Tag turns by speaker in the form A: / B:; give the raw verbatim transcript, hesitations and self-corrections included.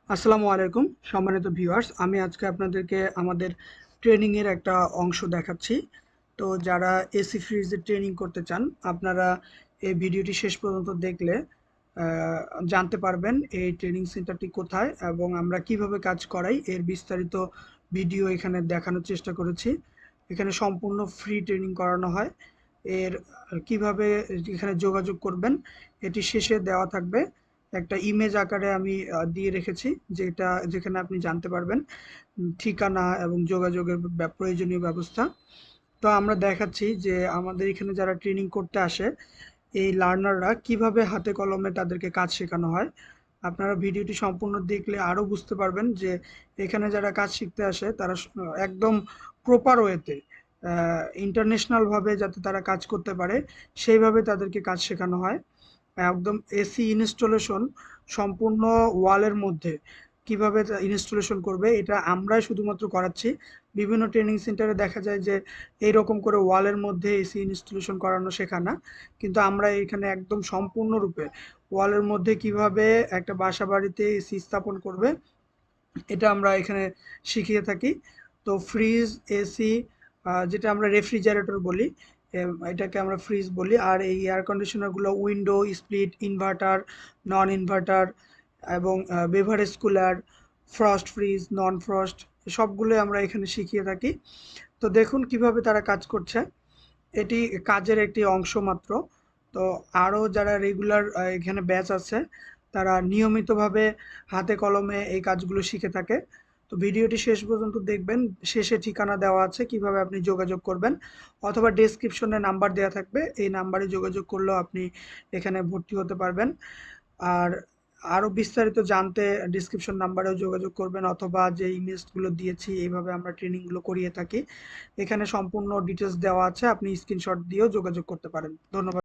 A: আসসালামু আলাইকুম সম্মানিত ভিউয়ার্স, আমি আজকে আপনাদেরকে আমাদের ট্রেনিং এর একটা অংশ দেখাচ্ছি। তো যারা এসি ফ্রিজের ট্রেনিং করতে চান, আপনারা এই ভিডিওটি শেষ পর্যন্ত দেখলে আহ, জানতে পারবেন এই ট্রেনিং সেন্টারটি কোথায় এবং আমরা কিভাবে কাজ করাই এর বিস্তারিত ভিডিও এখানে দেখানোর চেষ্টা করেছি। এখানে সম্পূর্ণ ফ্রি ট্রেনিং করানো হয়। এর কিভাবে এখানে যোগাযোগ করবেন এটি শেষে দেওয়া থাকবে। একটা ইমেজ আকারে আমি আহ, দিয়ে রেখেছি, যেটা যেখানে আপনি জানতে পারবেন উম, ঠিকানা এবং যোগাযোগের ব্য- প্রয়োজনীয় ব্যবস্থা। তো আমরা দেখাচ্ছি যে আমাদের এখানে যারা ট্রেনিং করতে আসে, এই লার্নাররা কিভাবে হাতে কলমে তাদেরকে কাজ শেখানো হয়। আপনারা ভিডিওটি সম্পূর্ণ দেখলে আরও বুঝতে পারবেন যে এখানে যারা কাজ শিখতে আসে তারা স- একদম প্রপার ওয়েতে ইন্টারন্যাশনালভাবে যাতে তারা কাজ করতে পারে সেইভাবে তাদেরকে কাজ শেখানো হয়। একদম এসি ইনস্টলেশন সম্পূর্ণ ওয়ালের মধ্যে কিভাবে ইনস্টলেশন করবে এটা আমরাই শুধুমাত্র করাচ্ছি। বিভিন্ন ট্রেনিং সেন্টারে দেখা যায় যে এইরকম করে ওয়ালের মধ্যে এসি ইনস্টলেশন করানো শেখা না, কিন্তু আমরা এখানে একদম সম্পূর্ণরূপে ওয়ালের মধ্যে কিভাবে একটা বাসা বাড়িতে এসি স্থাপন করবে এটা আমরা এখানে শিখিয়ে থাকি। তো ফ্রিজ, এসি, যেটা আমরা রেফ্রিজারেটর বলি, এম, এটাকে আমরা ফ্রিজ বলি। আর এই এয়ার কন্ডিশনারগুলো window, split, inverter, non inverter এবং beverage cooler, frost fridge, non frost, সবগুলো আমরা এখানে শিখিয়ে থাকি। তো দেখুন কিভাবে তারা কাজ করছে, এটি কাজের একটি অংশ মাত্র। তো আরও যারা রেগুলার এখানে ব্যাচ আছে তারা নিয়মিতভাবে হাতে কলমে এই কাজগুলো শিখে থাকে। তো ভিডিওটি শেষ পর্যন্ত দেখবেন, শেষে ঠিকানা দেওয়া আছে কিভাবে আপনি যোগাযোগ করবেন, অথবা ডেসক্রিপশনে নাম্বার দেওয়া থাকবে, এই নাম্বারে যোগাযোগ করলেও আপনি এখানে ভর্তি হতে পারবেন। আর আরও বিস্তারিত জানতে ডিসক্রিপশন নাম্বারেও যোগাযোগ করবেন, অথবা যে ইমেজগুলো দিয়েছি এইভাবে আমরা ট্রেনিংগুলো করিয়ে থাকি। এখানে সম্পূর্ণ ডিটেলস দেওয়া আছে, আপনি স্ক্রিনশট দিয়েও যোগাযোগ করতে পারেন। ধন্যবাদ।